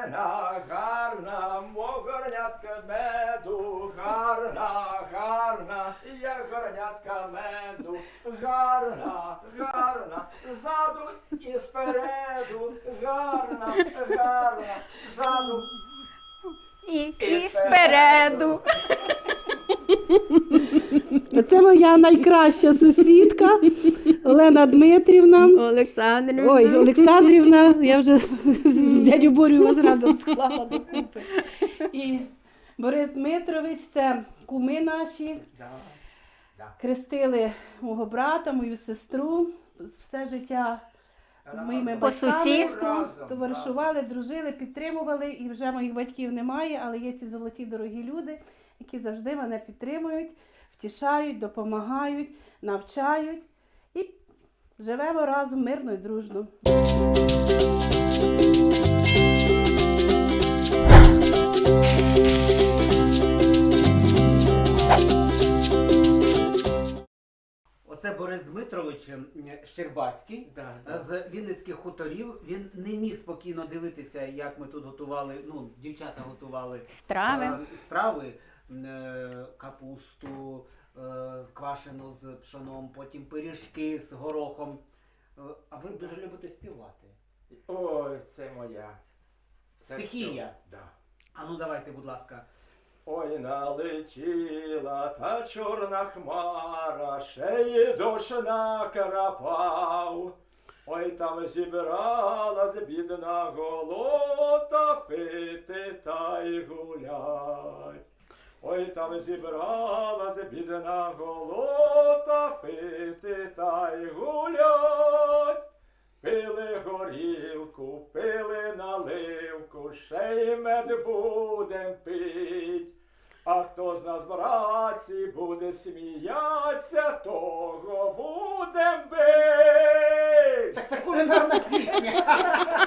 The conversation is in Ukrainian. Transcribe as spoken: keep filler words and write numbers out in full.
гарна, гарна, мов горнятка меду, гарна, гарна, як горнятка меду, гарна, гарна, ззаду і спереду, гарна, гарна, ззаду І, і спереду. Це моя найкраща сусідка Олена Дмитрівна. Олександрівна. Ой, Олександрівна, я вже з дядю Борю вас разом склала докупи. І Борис Дмитрович, це куми наші. Да, да. Крестили мого брата, мою сестру. Все життя з моїми Разом. По батьками сусідству. Разом, товаришували, дружили, підтримували. І вже моїх батьків немає, але є ці золоті дорогі люди, які завжди мене підтримують, втішають, допомагають, навчають. І живемо разом мирно і дружно. Оце Борис Дмитрович м, Щербацький Да, да. з Вінницьких хуторів. Він не міг спокійно дивитися, як ми тут готували, ну, дівчата готували Страви. е, страви, м, е, капусту, е, квашену з пшоном, потім пиріжки з горохом. Е, А ви дуже любите співати. Ой, це моя. Це Стихія. все. Да. А ну давайте, будь ласка. Ой, налетіла та чорна хмара, ще й дощ накрапав. Ой, там зібралась бідна голота, пити та й гулять. Ой, там зібралась бідна голота, пити та й гулять. Пили горілку, пили наливку, ще й мед будем пить. А хто з нас, братці, буде сміятися, того будем бить. Так це кулінарна пісня.